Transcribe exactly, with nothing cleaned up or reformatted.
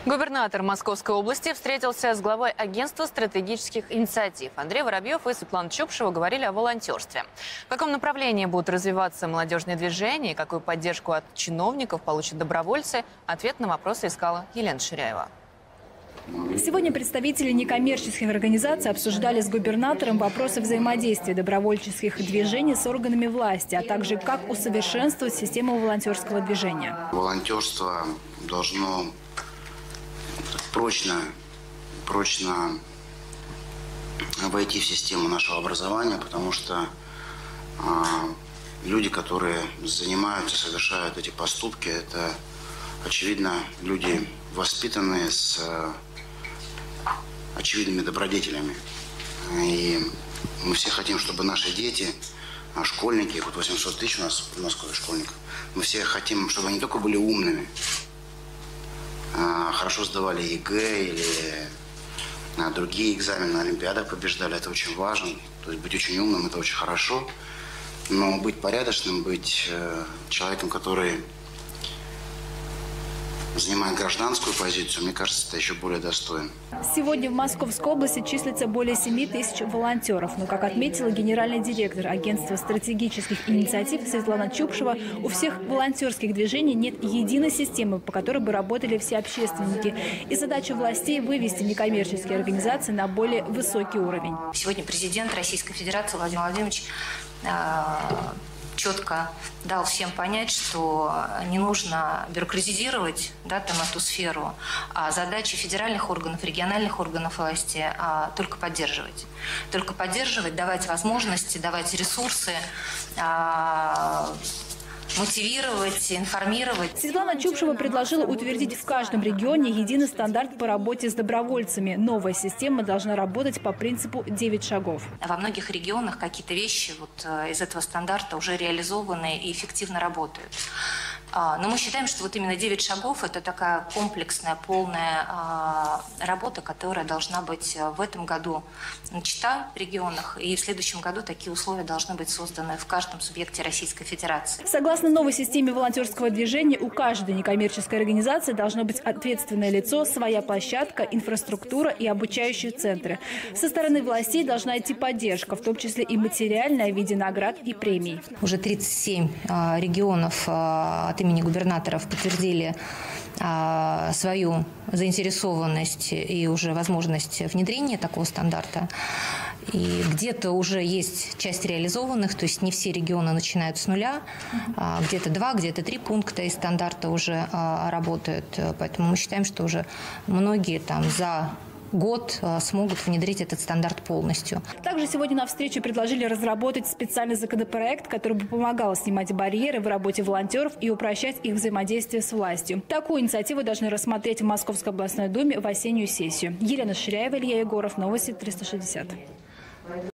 Губернатор Московской области встретился с главой агентства стратегических инициатив. Андрей Воробьев и Светлана Чупшева говорили о волонтерстве. В каком направлении будут развиваться молодежные движения и какую поддержку от чиновников получат добровольцы, ответ на вопросы искала Елена Ширяева. Сегодня представители некоммерческих организаций обсуждали с губернатором вопросы взаимодействия добровольческих движений с органами власти, а также как усовершенствовать систему волонтерского движения. Волонтерство должно прочно, прочно войти в систему нашего образования, потому что а, люди, которые занимаются, совершают эти поступки, это, очевидно, люди воспитанные с очевидными добродетелями. И мы все хотим, чтобы наши дети, школьники, вот восемьсот тысяч у нас в Москве школьников, мы все хотим, чтобы они только были умными, хорошо сдавали ЕГЭ или другие экзамены на Олимпиадах побеждали. Это очень важно. То есть быть очень умным – это очень хорошо. Но быть порядочным, быть человеком, который занимает гражданскую позицию, мне кажется, это еще более достойно. Сегодня в Московской области числится более семи тысяч волонтеров. Но, как отметила генеральный директор агентства стратегических инициатив Светлана Чупшева, у всех волонтерских движений нет единой системы, по которой бы работали все общественники. И задача властей – вывести некоммерческие организации на более высокий уровень. Сегодня президент Российской Федерации Владимир Владимирович четко дал всем понять, что не нужно бюрократизировать, да, там, эту сферу, а задачи федеральных органов, региональных органов власти а, только поддерживать. Только поддерживать, давать возможности, давать ресурсы, а, мотивировать, информировать. Светлана Чупшева предложила утвердить в каждом регионе единый стандарт по работе с добровольцами. Новая система должна работать по принципу девять шагов. Во многих регионах какие-то вещи вот из этого стандарта уже реализованы и эффективно работают. Но мы считаем, что вот именно девять шагов – это такая комплексная, полная работа, которая должна быть в этом году начата в регионах. И в следующем году такие условия должны быть созданы в каждом субъекте Российской Федерации. Согласно новой системе волонтерского движения, у каждой некоммерческой организации должно быть ответственное лицо, своя площадка, инфраструктура и обучающие центры. Со стороны властей должна идти поддержка, в том числе и материальная в виде наград и премий. Уже тридцать семь регионов от имени губернаторов подтвердили а, свою заинтересованность и уже возможность внедрения такого стандарта. И где-то уже есть часть реализованных, то есть не все регионы начинают с нуля, а, где-то два, где-то три пункта из стандарта уже а, работают. Поэтому мы считаем, что уже многие там за год смогут внедрить этот стандарт полностью. Также сегодня на встрече предложили разработать специальный законопроект, который бы помогал снимать барьеры в работе волонтеров и упрощать их взаимодействие с властью. Такую инициативу должны рассмотреть в Московской областной думе в осеннюю сессию. Елена Ширяева, Илья Егоров, новости триста шестьдесят.